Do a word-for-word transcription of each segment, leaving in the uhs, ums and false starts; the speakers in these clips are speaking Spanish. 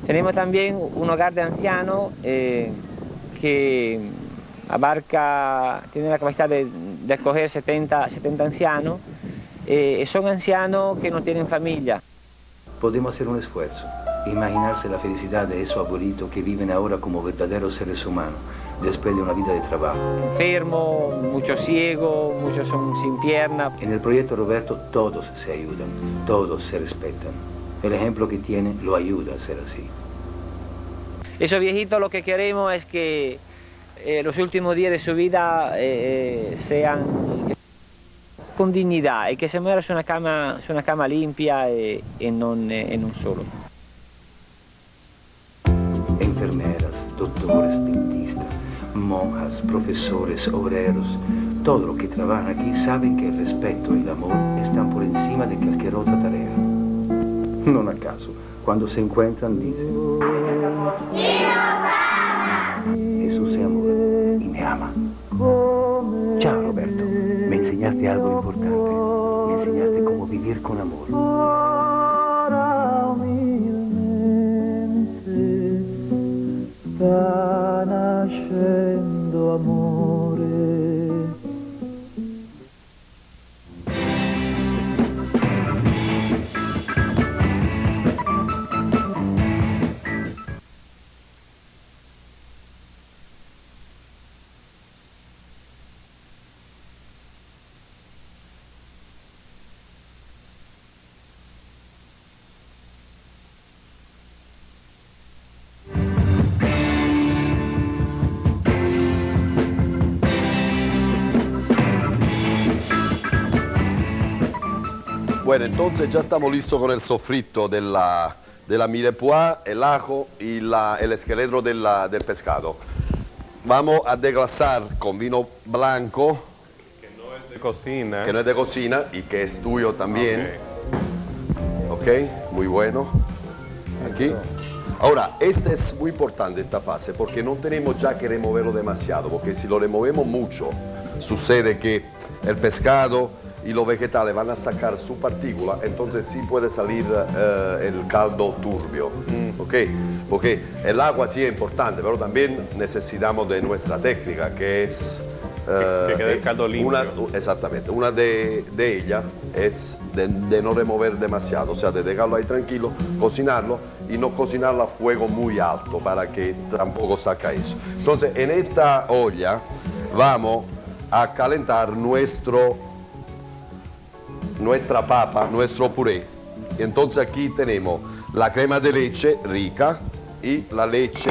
Tenemos también un hogar de ancianos eh, que abarca, tiene la capacidad de, de acoger setenta, setenta ancianos, eh, son ancianos que no tienen familia. Podemos hacer un esfuerzo, imaginarse la felicidad de esos abuelitos que viven ahora como verdaderos seres humanos, después de una vida de trabajo. Enfermos, muchos ciegos, muchos son sin piernas. En el proyecto Roberto todos se ayudan, todos se respetan. El ejemplo que tiene lo ayuda a ser así. Esos viejitos lo que queremos es que eh, los últimos días de su vida eh, sean con dignidad y que se muera su una cama, su una cama limpia y, y no en un solo. Enfermeras, doctores, dentistas, monjas, profesores, obreros, todos los que trabajan aquí saben que el respeto y el amor están por encima de cualquier otra tarea. No acaso, cuando se encuentran dicen: Jesús es amor y me ama. Chao, Roberto. Me enseñaste algo importante. Me enseñaste cómo vivir con amor. Sta nascendo amore. Bueno, entonces ya estamos listos con el sofrito de la, de la mirepoix, el ajo y la, el esqueleto de la, del pescado. Vamos a deglasar con vino blanco. Que no es de cocina. Que no es de cocina y que es tuyo también. Ok, okay, muy bueno. Aquí. Ahora, esta es muy importante, esta fase, porque no tenemos ya que removerlo demasiado, porque si lo removemos mucho, sucede que el pescado y los vegetales van a sacar su partícula, entonces sí puede salir uh, el caldo turbio, mm. ¿ok? Porque el agua sí es importante, pero también necesitamos de nuestra técnica, que es... Uh, que, que quede el caldo limpio. Una, exactamente, una de, de ellas es de, de no remover demasiado, o sea, de dejarlo ahí tranquilo, cocinarlo y no cocinarlo a fuego muy alto para que tampoco saca eso. Entonces, en esta olla vamos a calentar nuestro... nuestra papa, nuestro puré. Entonces aquí tenemos la crema de leche rica y la leche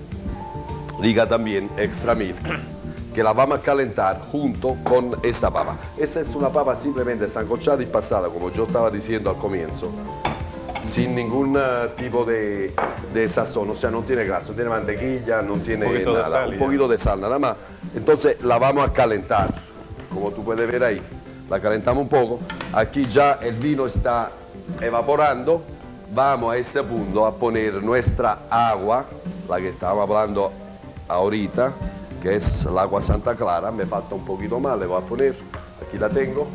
rica también, extra milk, que la vamos a calentar junto con esta papa. Esta es una papa simplemente sancochada y pasada, como yo estaba diciendo al comienzo, sin ningún uh, tipo de, de sazón, o sea, no tiene grasa, no tiene mantequilla, no tiene un nada, sal, un poquito de sal nada más. Entonces la vamos a calentar, como tú puedes ver ahí. La calentamos un poco, aquí ya el vino está evaporando, vamos a ese punto a poner nuestra agua, la que estábamos hablando ahorita, que es el agua Santa Clara, me falta un poquito más, le voy a poner, aquí la tengo,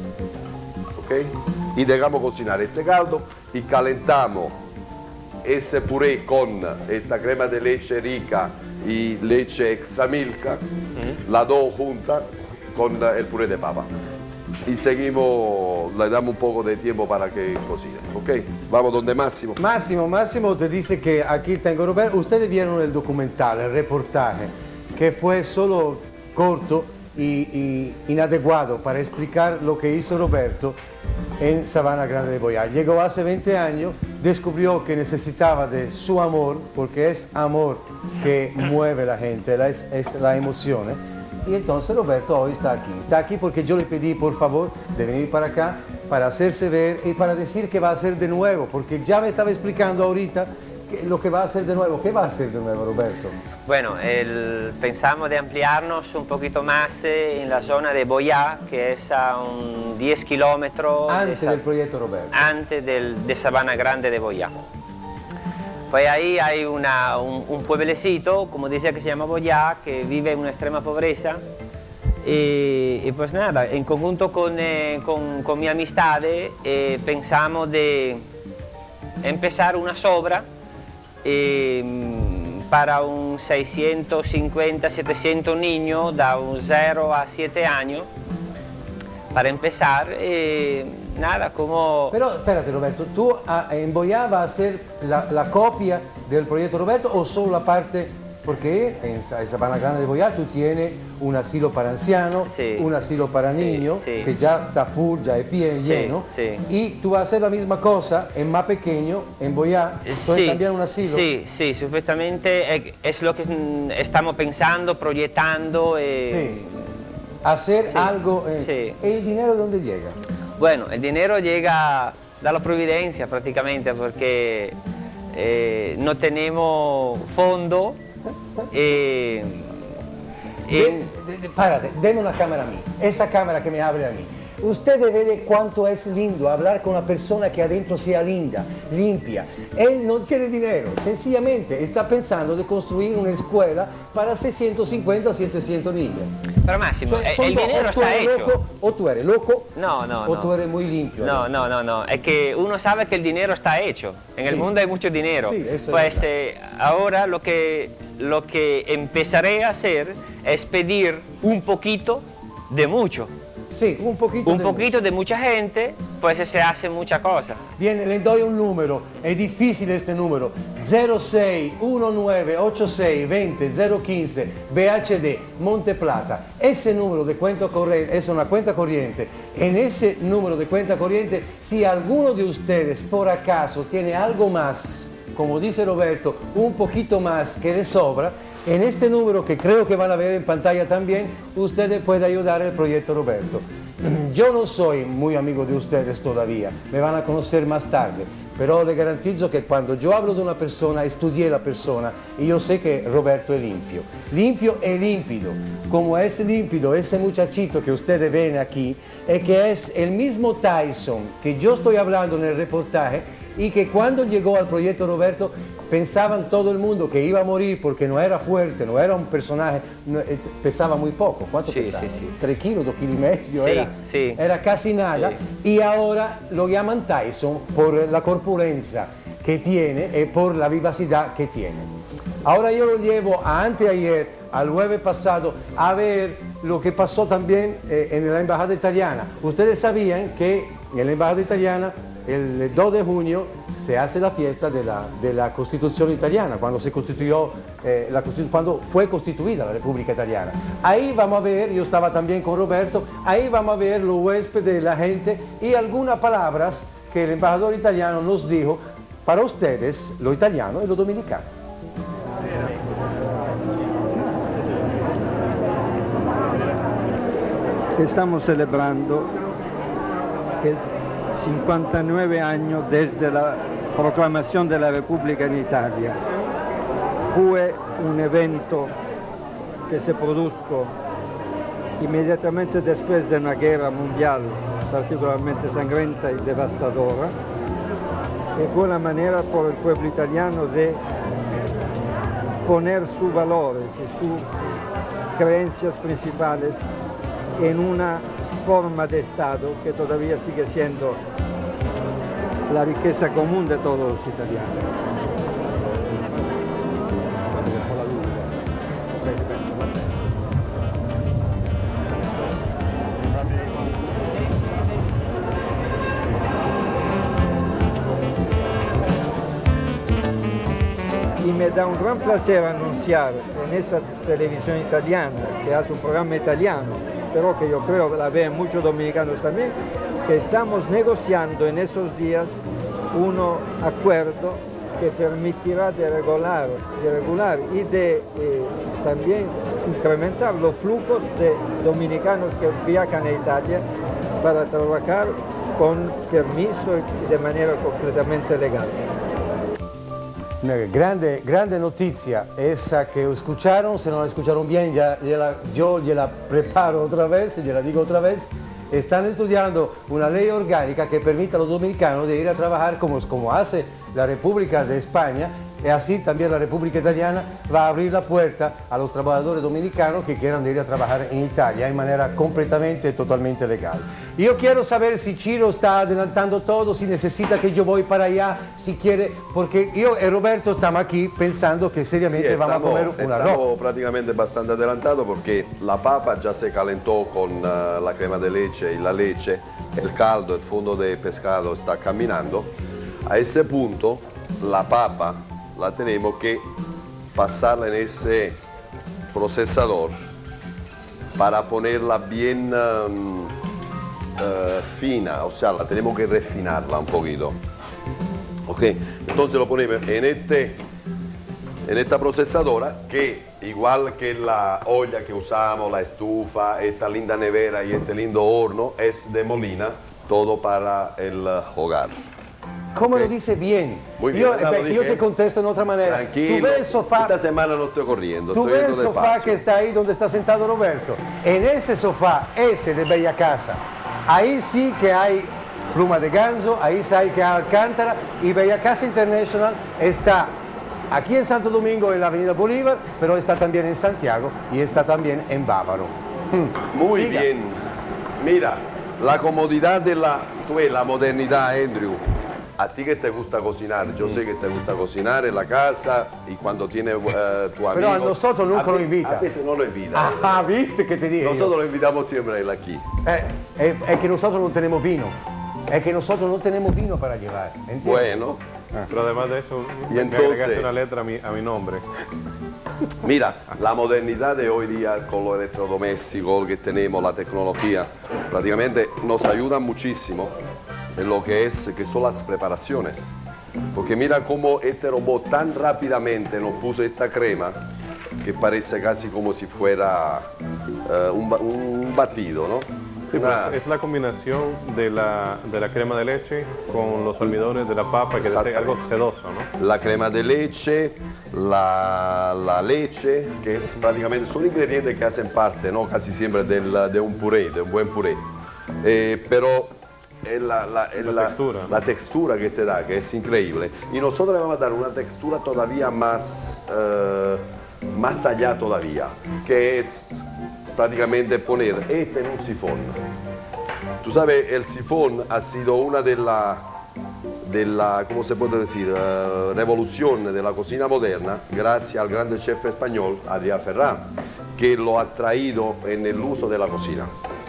ok, y dejamos cocinar este caldo y calentamos ese puré con esta crema de leche rica y leche extra milk, mm-hmm. la dos juntas con el puré de papa. Y seguimos, le damos un poco de tiempo para que cocine, ¿ok? Vamos donde Máximo. Máximo, Máximo te dice que aquí tengo Roberto. Ustedes vieron el documental, el reportaje, que fue solo corto y, y inadecuado para explicar lo que hizo Roberto en Sabana Grande de Boyá. Llegó hace veinte años, descubrió que necesitaba de su amor, porque es amor que mueve a la gente, es, es la emoción, ¿eh? Y entonces Roberto hoy está aquí. Está aquí porque yo le pedí, por favor, de venir para acá, para hacerse ver y para decir qué va a hacer de nuevo, porque ya me estaba explicando ahorita que, lo que va a hacer de nuevo. ¿Qué va a hacer de nuevo, Roberto? Bueno, el, pensamos de ampliarnos un poquito más en la zona de Boyá, que es a un diez kilómetros... Antes de del proyecto Roberto. Antes del, de Sabana Grande de Boyá. Pues ahí hay una, un, un pueblecito, como decía, que se llama Boyá, que vive en una extrema pobreza. Y, y pues nada, en conjunto con, eh, con, con mi amistad, eh, pensamos de empezar una obra eh, para un seiscientos cincuenta, setecientos niños, da un cero a siete años, para empezar, eh, nada, como... Pero espérate Roberto, ¿tú a, en Boyá vas a hacer la, la copia del proyecto Roberto o solo la parte? Porque en, en Sabana Grande de Boyá tú tienes un asilo para ancianos, sí, un asilo para niños, sí, sí, que ya está full, ya es bien sí, lleno, sí. Y tú vas a hacer la misma cosa en más pequeño, en Boyá, puedes sí, cambiar un asilo. Sí, sí, supuestamente es lo que estamos pensando, proyectando. Eh, sí. Hacer sí, algo, eh, sí. ¿El dinero dónde llega? Bueno, el dinero llega de la Providencia prácticamente, porque eh, no tenemos fondo. Eh, de, de, de, párate, denme una cámara a mí, esa cámara que me abre a mí. Usted ve cuánto es lindo hablar con una persona que adentro sea linda, limpia. Él no tiene dinero, sencillamente está pensando de construir una escuela para seiscientos cincuenta, setecientos niños. Pero Máximo, Cioè, el, el dinero está hecho. Loco, o tú eres loco, no, no, o no. tú eres muy limpio. No, no, no, no, es que uno sabe que el dinero está hecho. En el sí. mundo hay mucho dinero. Sí, eso pues es eh, ahora lo que, lo que empezaré a hacer es pedir un poquito de mucho. Sí, un poquito Un de poquito de mucha gente, pues se hace mucha cosa. Bien, le doy un número, es difícil este número, cero seis uno nueve ocho seis dos cero cero uno cinco B H D, Monte Plata. Ese número de cuenta corriente es una cuenta corriente. En ese número de cuenta corriente, si alguno de ustedes por acaso tiene algo más, como dice Roberto, un poquito más que de sobra, en este número que creo que van a ver en pantalla también, ustedes pueden ayudar al proyecto Roberto. Yo no soy muy amigo de ustedes todavía, me van a conocer más tarde, pero les garantizo que cuando yo hablo de una persona, estudié la persona y yo sé que Roberto es limpio. Limpio e límpido, como es límpido ese muchachito que ustedes ven aquí, es que es el mismo Tyson que yo estoy hablando en el reportaje y que cuando llegó al proyecto Roberto pensaban todo el mundo que iba a morir porque no era fuerte, no era un personaje, no, eh, pesaba muy poco. ¿Cuánto sí, pesaba? Sí, sí. Tres kilos, dos kilos y medio, sí, era, sí. era casi nada. Sí. Y ahora lo llaman Tyson por la corpulencia que tiene y por la vivacidad que tiene. Ahora yo lo llevo a anteayer, al jueves pasado, a ver lo que pasó también eh, en la embajada italiana. Ustedes sabían que en la embajada italiana el dos de junio se hace la fiesta de la, de la Constitución italiana, cuando se constituyó, eh, la, cuando fue constituida la República Italiana. Ahí vamos a ver, yo estaba también con Roberto, ahí vamos a ver los huéspedes de la gente y algunas palabras que el embajador italiano nos dijo para ustedes, lo italiano y lo dominicano. Estamos celebrando el cincuantanueve años desde la proclamación de la República en Italia. Fue un evento que se produjo inmediatamente después de una guerra mundial particularmente sangrienta y devastadora, y fue la manera por el pueblo italiano de poner sus valores y sus creencias principales en una forma de Estado que todavía sigue siendo la riqueza común de todos los italianos. Y me da un gran placer anunciar en esa televisión italiana, que hace un programa italiano, pero que yo creo que la ven muchos dominicanos también, que estamos negociando en esos días un acuerdo que permitirá de regular, de regular y de eh, también incrementar los flujos de dominicanos que viajan a Italia para trabajar con permiso y de manera completamente legal. Una grande, grande noticia esa que escucharon, si no la escucharon bien, ya, ya la, yo ya la preparo otra vez, ya la digo otra vez. Están estudiando una ley orgánica que permita a los dominicanos de ir a trabajar como, como hace la República de España, y así también la República Italiana va a abrir la puerta a los trabajadores dominicanos que quieran ir a trabajar en Italia en manera completamente y totalmente legal. Yo quiero saber si Ciro está adelantando todo, si necesita que yo voy para allá, si quiere, porque yo y Roberto estamos aquí pensando que seriamente Sí, vamos estamos, a comer una estamos ropa. prácticamente bastante adelantados porque la papa ya se calentó con uh, la crema de leche y la leche, el caldo, el fondo de pescado está caminando. A ese punto la papa la tenemos que pasarla en ese procesador para ponerla bien um, uh, fina, o sea, la tenemos que refinarla un poquito. Ok, entonces lo ponemos en, este, en esta procesadora que igual que la olla que usamos, la estufa, esta linda nevera y este lindo horno es de Molina, todo para el hogar. ¿Cómo Okay. lo dice bien? Muy bien, Yo, ya lo eh, yo dije. te contesto en otra manera. Tranquilo, Tú ves el sofá, esta semana no estoy corriendo, tú estoy ves el yendo sofá despacio. que está ahí donde está sentado Roberto. En ese sofá, ese de Bella Casa, ahí sí que hay pluma de ganso, ahí sí hay que hay Alcántara, y Bella Casa International está aquí en Santo Domingo en la Avenida Bolívar, pero está también en Santiago y está también en Bávaro. Muy Siga. bien. Mira, la comodidad de la, tú ves, la modernidad, Andrew. A ti que te gusta cocinar, yo sé que te gusta cocinar en la casa y cuando tienes uh, tu amigo. Pero a nosotros nunca a lo veces- invita. A veces no lo invita. Ah, viste que te dije yo. Nosotros lo invitamos siempre a él aquí. Eh, es, es que nosotros no tenemos vino. Es que nosotros no tenemos vino para llevar. ¿entiendes? Bueno, Pero además de eso, Y me entonces- agregaste una letra a mi, a mi nombre. mira, la modernidad de hoy día con los electrodomésticos que tenemos, la tecnología, prácticamente nos ayuda muchísimo en lo que es, que son las preparaciones. Porque mira cómo este robot tan rápidamente nos puso esta crema que parece casi como si fuera eh, un, ba- un batido, ¿no? Sí, Una- pues, es la combinación de la, de la crema de leche con los almidones de la papa, que es algo sedoso, ¿no? la crema de leche, la, la leche, que es prácticamente, son ingredientes que hacen parte, ¿no? Casi siempre del- de un puré, de un buen puré. Eh, pero es la, la- es La la- textura. la textura que te da, que es increíble. Y nosotros le vamos a dar una textura todavía más, eh, más allá todavía, que es prácticamente poner este en un sifón. Tú sabes, el sifón ha sido una de las de la, ¿cómo se puede decir?, eh, revolución de la cocina moderna, gracias al grande chef español Adrià Ferrán, que lo ha traído en el uso de la cocina.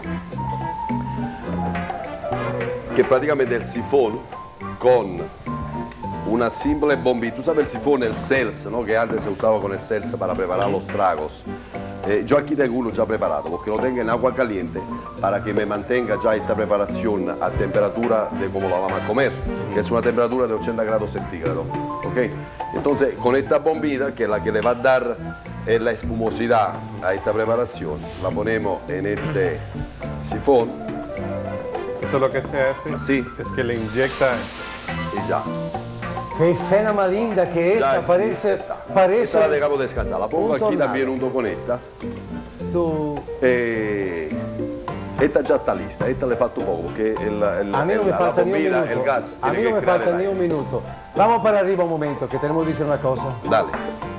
Que prácticamente el sifón con una simple bombilla, tú sabes el sifón, el seltz, ¿no? Que antes se usaba con el seltz para preparar los tragos. Eh, yo aquí tengo uno ya preparado, porque lo tengo en agua caliente para que me mantenga ya esta preparación a temperatura de como la vamos a comer, que es una temperatura de ochenta grados centígrados. ¿Ok? Entonces, con esta bombilla, que es la que le va a dar eh, la espumosidad a esta preparación, la ponemos en este sifón Eso lo que se hace Sí. es que le inyecta y ya. Qué escena más linda que Ya, esa, sí, parece, esta. parece Esta la dejamos descansar, la pongo un aquí tornado. también junto con esta. tu... Eh, esta ya está lista, esta le falta un poco porque el, el, A mí no el- me la falta ni un bombilla, minuto. el gas A tiene mí no que me crear falta el ni aire. un minuto. Vamos para arriba un momento, que tenemos que decir una cosa. Dale.